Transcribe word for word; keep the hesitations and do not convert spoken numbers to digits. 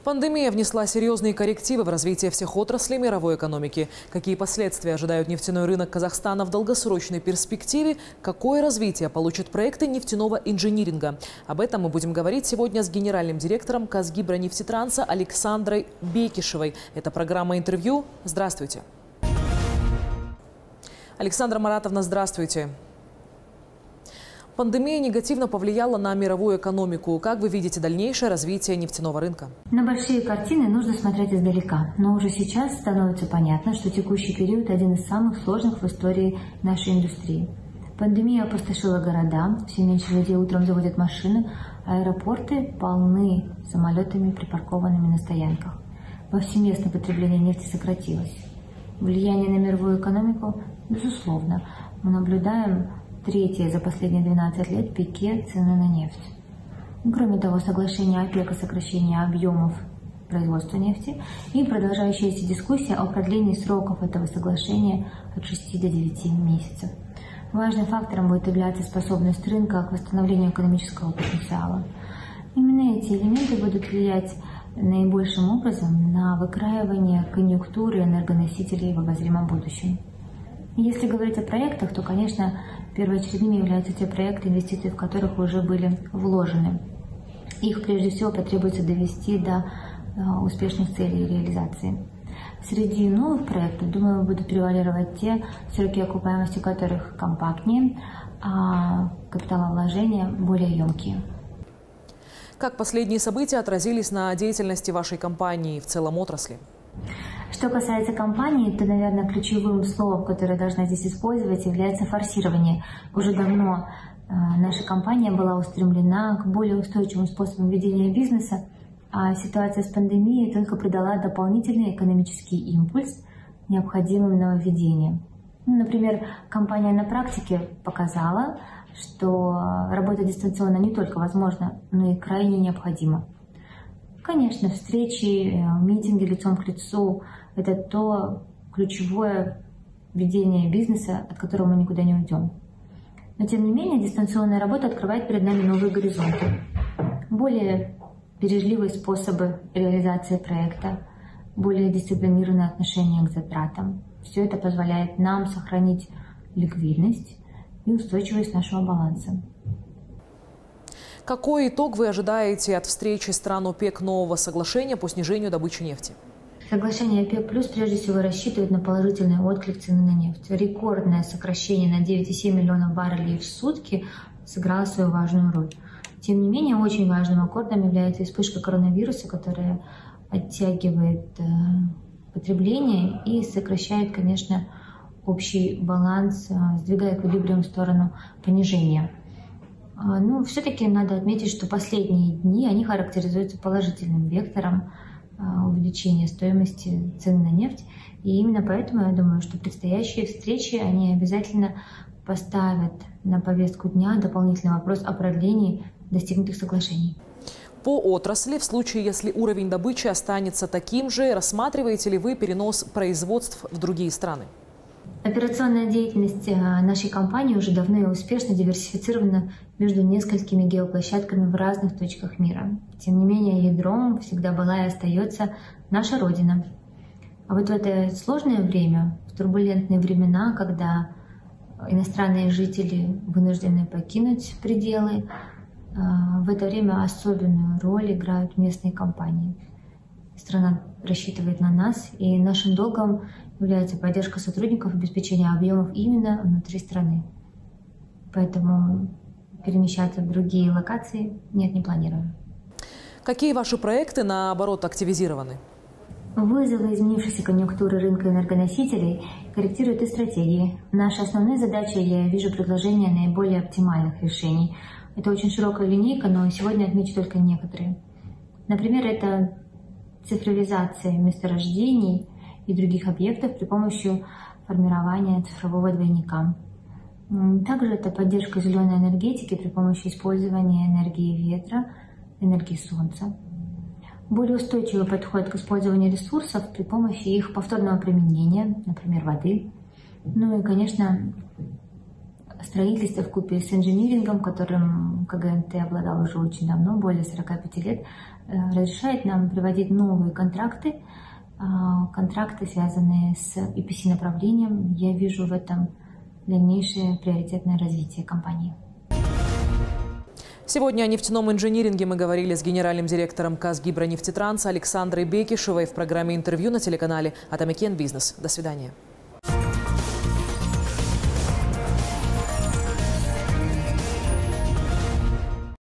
Пандемия внесла серьезные коррективы в развитие всех отраслей мировой экономики. Какие последствия ожидают нефтяной рынок Казахстана в долгосрочной перспективе? Какое развитие получат проекты нефтяного инжиниринга? Об этом мы будем говорить сегодня с генеральным директором Казгидронефтетранса Александрой Бекишевой. Это программа «Интервью». Здравствуйте. Александра Маратовна, здравствуйте. Пандемия негативно повлияла на мировую экономику. Как вы видите дальнейшее развитие нефтяного рынка? На большие картины нужно смотреть издалека. Но уже сейчас становится понятно, что текущий период один из самых сложных в истории нашей индустрии. Пандемия опустошила города, все меньше людей утром заводят машины, а аэропорты полны самолетами, припаркованными на стоянках. Повсеместно потребление нефти сократилось. Влияние на мировую экономику, безусловно. Мы наблюдаем третье за последние двенадцать лет пике цены на нефть. Кроме того, соглашение ОПЕК о сокращении объемов производства нефти и продолжающаяся дискуссия о продлении сроков этого соглашения от шести до девяти месяцев. Важным фактором будет являться способность рынка к восстановлению экономического потенциала. Именно эти элементы будут влиять наибольшим образом на выкраивание конъюнктуры энергоносителей в обозримом будущем. Если говорить о проектах, то, конечно, первоочередными являются те проекты, инвестиции в которых уже были вложены. Их прежде всего потребуется довести до успешных целей реализации. Среди новых проектов, думаю, будут превалировать те, сроки окупаемости которых компактнее, а капиталовложения более емкие. Как последние события отразились на деятельности вашей компании и в целом отрасли? Что касается компании, то, наверное, ключевым словом, которое я должна здесь использовать, является форсирование. Уже давно э, наша компания была устремлена к более устойчивым способам ведения бизнеса, а ситуация с пандемией только придала дополнительный экономический импульс необходимым нововведениям. Ну, например, компания на практике показала, что работа дистанционно не только возможна, но и крайне необходима. Конечно, встречи, митинги лицом к лицу – это то ключевое ведение бизнеса, от которого мы никуда не уйдем. Но, тем не менее, дистанционная работа открывает перед нами новые горизонты. Более бережливые способы реализации проекта, более дисциплинированное отношение к затратам. Все это позволяет нам сохранить ликвидность и устойчивость нашего баланса. Какой итог вы ожидаете от встречи стран ОПЕК нового соглашения по снижению добычи нефти? Соглашение ОПЕК плюс прежде всего рассчитывает на положительный отклик цены на нефть. Рекордное сокращение на девять и семь десятых миллионов баррелей в сутки сыграло свою важную роль. Тем не менее, очень важным аккордом является вспышка коронавируса, которая оттягивает э, потребление и сокращает, конечно, общий баланс, э, сдвигая эквилибриум в сторону понижения. Ну, все-таки надо отметить, что последние дни они характеризуются положительным вектором увеличения стоимости цен на нефть. И именно поэтому я думаю, что предстоящие встречи, они обязательно поставят на повестку дня дополнительный вопрос о продлении достигнутых соглашений. По отрасли, в случае, если уровень добычи останется таким же, рассматриваете ли вы перенос производств в другие страны? Операционная деятельность нашей компании уже давно и успешно диверсифицирована между несколькими геоплощадками в разных точках мира. Тем не менее, ядром всегда была и остается наша Родина. А вот в это сложное время, в турбулентные времена, когда иностранные жители вынуждены покинуть пределы, в это время особенную роль играют местные компании. Страна рассчитывает на нас, и нашим долгом является поддержка сотрудников и обеспечение объемов именно внутри страны. Поэтому перемещаться в другие локации нет, не планируем. Какие ваши проекты, наоборот, активизированы? Вызовы изменившейся конъюнктуры рынка энергоносителей корректируют и стратегии. Наша основная задача, я вижу предложение наиболее оптимальных решений. Это очень широкая линейка, но сегодня отмечу только некоторые. Например, это цифровизация месторождений и других объектов при помощи формирования цифрового двойника. Также это поддержка зеленой энергетики при помощи использования энергии ветра, энергии солнца. Более устойчивый подход к использованию ресурсов при помощи их повторного применения, например, воды. Ну и, конечно, строительство вкупе с инжинирингом, которым КГНТ обладал уже очень давно, более сорока пяти лет, разрешает нам приводить новые контракты, контракты, связанные с и пи си-направлением. Я вижу в этом дальнейшее приоритетное развитие компании. Сегодня о нефтяном инжиниринге мы говорили с генеральным директором Казгидронефтетранса Александрой Бекишевой в программе «Интервью» на телеканале «Атамекен Бизнес». До свидания.